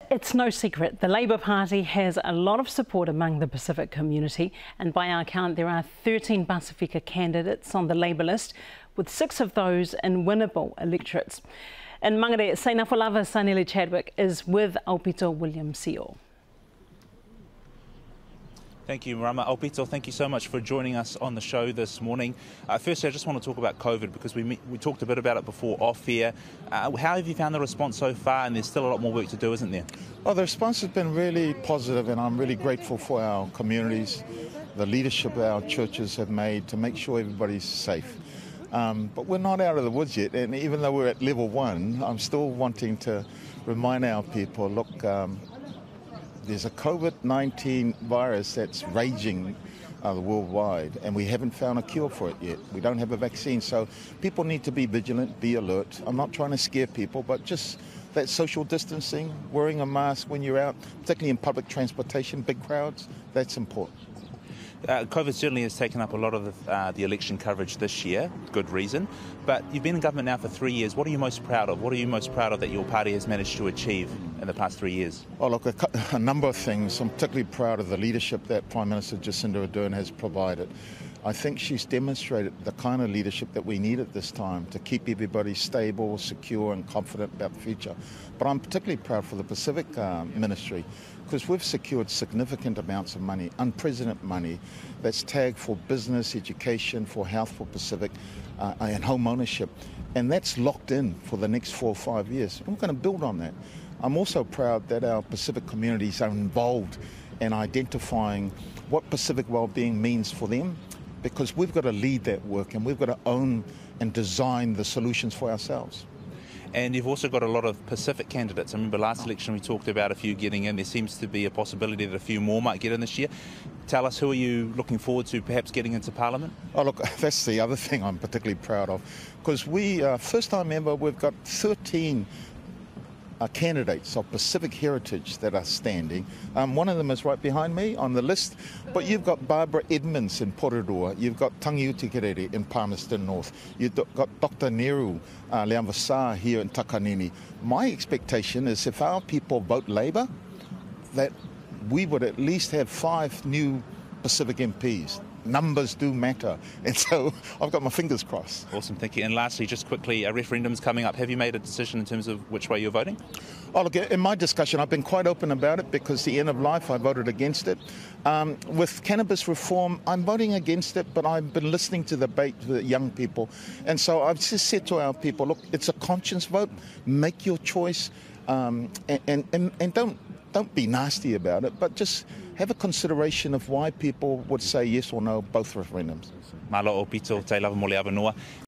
It's no secret the Labour Party has a lot of support among the Pacific community, and by our count there are 13 Pasifika candidates on the Labour list, with 6 of those in winnable electorates. In Māngere, Seinafolava Sanele Chadwick is with Aupito William Sio. Thank you, Marama. Aupito, thank you so much for joining us on the show this morning. Firstly, I just want to talk about COVID because we talked a bit about it before off here. How have you found the response so far? And there's still a lot more work to do, isn't there? Well, the response has been really positive, and I'm really grateful for our communities, the leadership our churches have made to make sure everybody's safe. But we're not out of the woods yet, and even though we're at level 1, I'm still wanting to remind our people, look, there's a COVID-19 virus that's raging worldwide, and we haven't found a cure for it yet. We don't have a vaccine, so people need to be vigilant, be alert. I'm not trying to scare people, but just that social distancing, wearing a mask when you're out, particularly in public transportation, big crowds, that's important. COVID certainly has taken up a lot of the election coverage this year, good reason, but you've been in government now for 3 years. What are you most proud of? What are you most proud of that your party has managed to achieve in the past 3 years? Oh, look, a number of things. I'm particularly proud of the leadership that Prime Minister Jacinda Ardern has provided. I think she's demonstrated the kind of leadership that we need at this time to keep everybody stable, secure and confident about the future. But I'm particularly proud for the Pacific Ministry because we've secured significant amounts of money, unprecedented money, that's tagged for business, education, for health for Pacific and home ownership. And that's locked in for the next 4 or 5 years. And we're going to build on that. I'm also proud that our Pacific communities are involved in identifying what Pacific wellbeing means for them, because we've got to lead that work and we've got to own and design the solutions for ourselves. And you've also got a lot of Pacific candidates. I remember last election we talked about a few getting in. There seems to be a possibility that a few more might get in this year. Tell us, who are you looking forward to perhaps getting into Parliament? Oh, look, that's the other thing I'm particularly proud of, because we, first time ever, we've got 13 candidates of Pacific heritage that are standing. One of them is right behind me on the list, but you've got Barbara Edmonds in Porirua, you've got Tangi Utikerere in Palmerston North, you've got Dr. Neru Leanvasa here in Takanini. My expectation is if our people vote Labour, that we would at least have 5 new Pacific MPs. Numbers do matter, and so I've got my fingers crossed. Awesome, thank you. And lastly, just quickly, a referendum's coming up. Have you made a decision in terms of which way you're voting? Oh, look, in my discussion, I've been quite open about it because the end of life, I voted against it. With cannabis reform, I'm voting against it, but I've been listening to the debate with young people. And so I've just said to our people, look, it's a conscience vote. Make your choice, and don't be nasty about it, but just have a consideration of why people would say yes or no both referendums. Malo Aupito, te lava mole avanua.